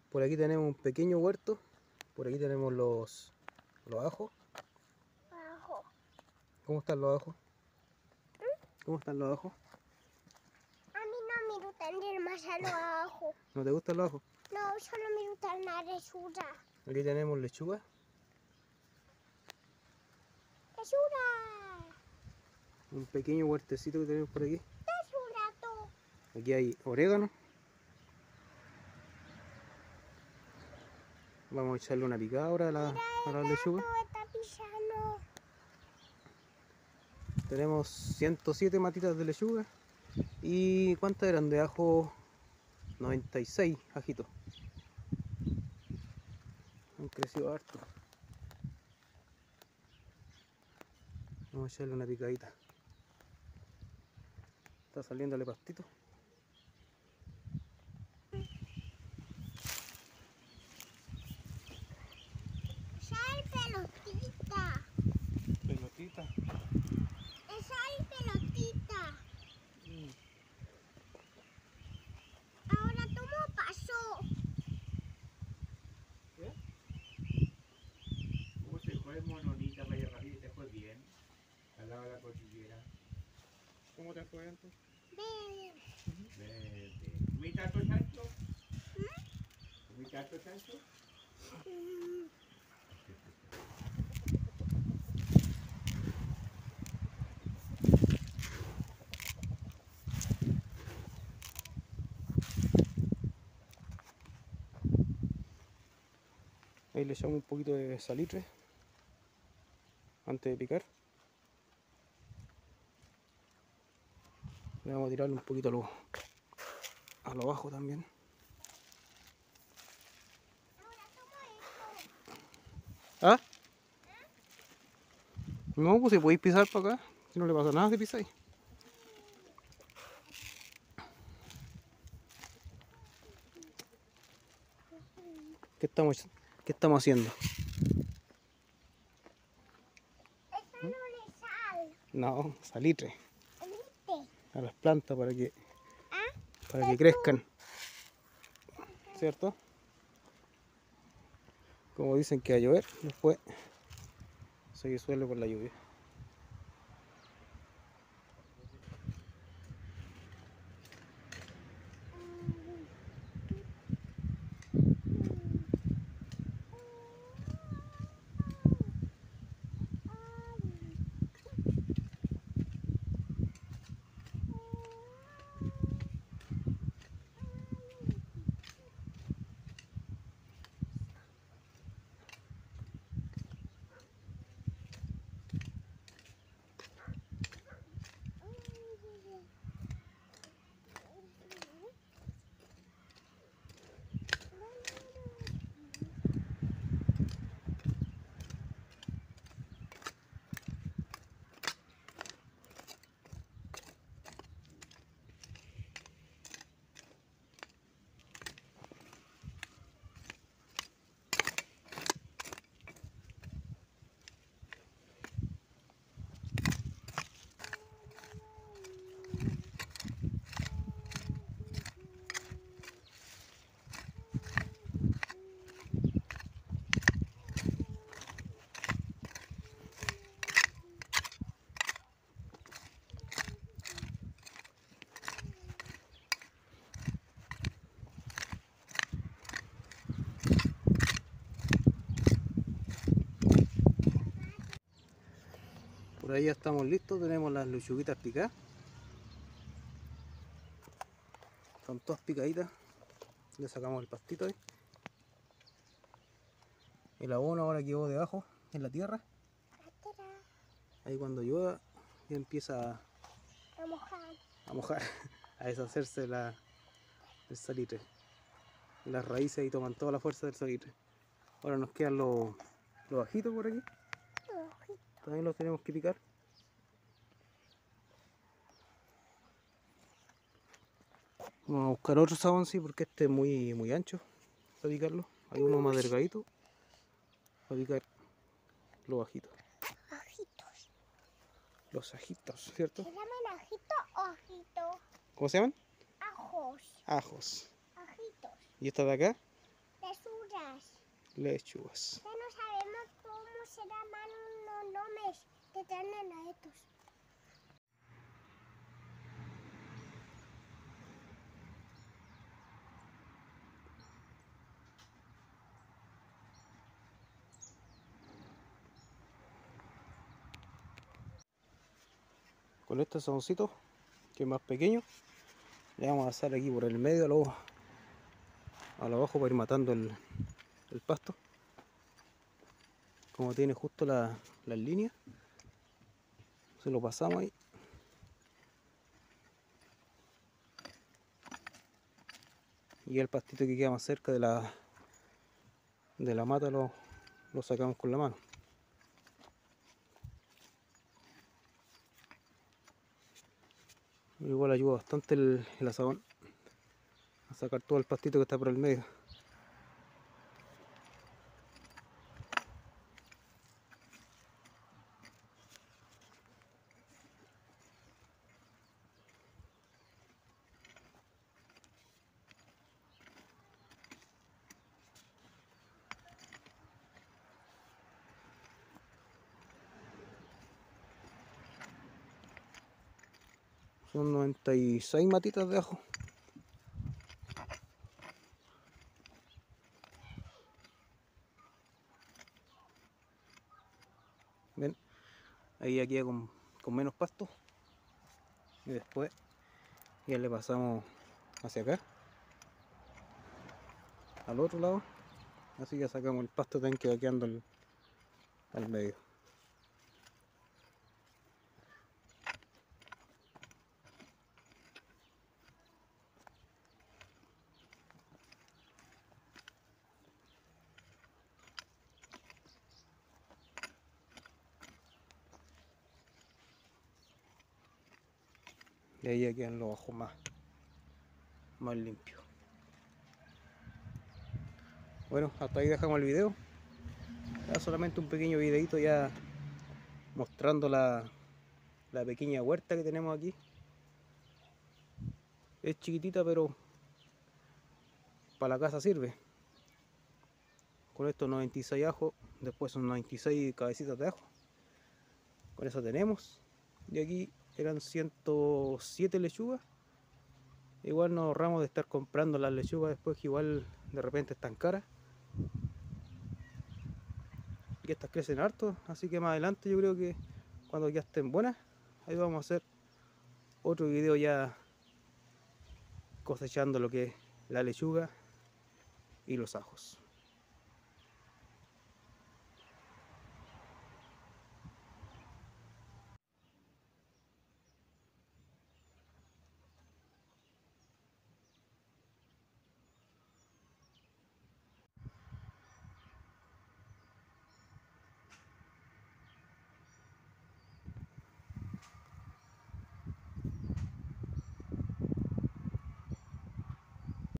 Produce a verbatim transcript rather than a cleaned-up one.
Por aquí tenemos un pequeño huerto. Por aquí tenemos los, los ajos. Ajo. ¿Cómo están los ajos? ¿Cómo están los ajos? A mí no me gustan demasiado los ajos. ¿No te gustan los ajos? No, solo me gustan la lechuga. Aquí tenemos lechuga. ¡Lechuga! Un pequeño huertecito que tenemos por aquí. ¡Lechuga tú! Aquí hay orégano. Vamos a echarle una picada ahora a la, a la lechuga. Está pisando. Tenemos ciento siete matitas de lechuga. ¿Y cuántas eran de ajo? noventa y seis ajitos. Han crecido harto. Vamos a echarle una picadita. Está saliéndole pastito. Esa es pelotita. Pelotita. Esa es pelotita. Mm. Ahora tomo paso. ¿Qué? ¿Cómo se fue, mononita, vaya rápido? ¿Te fue bien? Al lado de la cordillera. ¿Cómo te fue entonces? Ven. Verde. ¿Comiste harto chancho? ¿Comiste harto chancho? Mm. Ahí le echamos un poquito de salitre antes de picar. Le vamos a tirarle un poquito a lo, a lo bajo también. ¿Ah? No, pues si podéis pisar para acá, si no le pasa nada si pisáis. ¿Qué estamos, qué estamos haciendo? Esa no le sal. No, salitre ¿Viste? a las plantas para que, ¿Ah? para que crezcan. ¿Cierto? Como dicen que va a llover, después se disuelve por la lluvia. Por ahí ya estamos listos, tenemos las lechuguitas picadas. Están todas picaditas. Le sacamos el pastito ahí. El abono ahora quedó debajo en la tierra. Ahí cuando llueva ya empieza a, A mojar. a mojar, a deshacerse la, el salitre. Y las raíces ahí toman toda la fuerza del salitre. Ahora nos quedan los, los ajitos por aquí. También los tenemos que picar. Vamos a buscar otro sabón, sí, porque este es muy, muy ancho para picarlo. Hay uno más delgadito para picar los ajitos. Ajitos. Los ajitos, ¿cierto? ¿Se llaman ajito o ajito? ¿Cómo se llaman? Ajos. Ajos. Ajitos. ¿Y esta de acá? De lechugas. Ya no sabemos cómo se llaman unos nombres que tienen a estos. Con este sazoncito, que es más pequeño, le vamos a hacer aquí por el medio a lo, a lo abajo para ir matando el, el pasto. Como tiene justo la- las líneas, se lo pasamos ahí. Y el pastito que queda más cerca de la, de la mata lo, lo sacamos con la mano. Igual ayuda bastante el, el azadón a sacar todo el pastito que está por el medio. Son noventa y seis matitas de ajo. Ven, ahí ya queda con, con menos pasto. Y después ya le pasamos hacia acá, al otro lado. Así ya sacamos el pasto también que va quedando al, al medio. Y ahí ya quedan los ajos más, más limpios. Bueno, hasta ahí dejamos el video. Ya solamente un pequeño videito ya mostrando la, la pequeña huerta que tenemos aquí. Es chiquitita, pero para la casa sirve. Con estos noventa y seis ajos, después son noventa y seis cabecitas de ajo. Con eso tenemos. Y aquí eran ciento siete lechugas. Igual nos ahorramos de estar comprando las lechugas después, que igual de repente están caras. Y estas crecen harto, así que más adelante yo creo que cuando ya estén buenas, ahí vamos a hacer otro video ya cosechando lo que es la lechuga y los ajos.